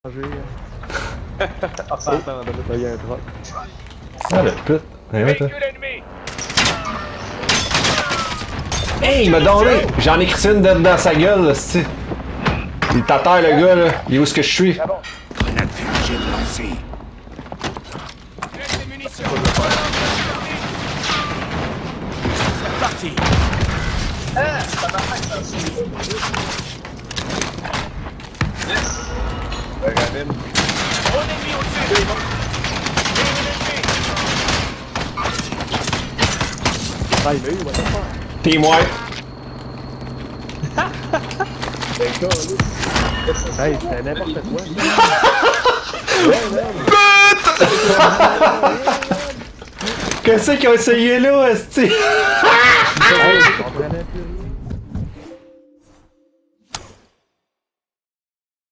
Il y a un drop. Ah le pute! Hey, il m'a donné! J'en ai crissé une dans sa gueule, là, c'ti. Il est à terre, le gars, là. Il est où est-ce que je suis? Grenade fumigène lancée. C'est parti. Gros ennemi au-dessus. Ah, il l'a eu, what the fuck? Team wipe! Hey, c'était n'importe quoi. Qu'est-ce qu'ils ont essayé là, esti? Hey, je comprends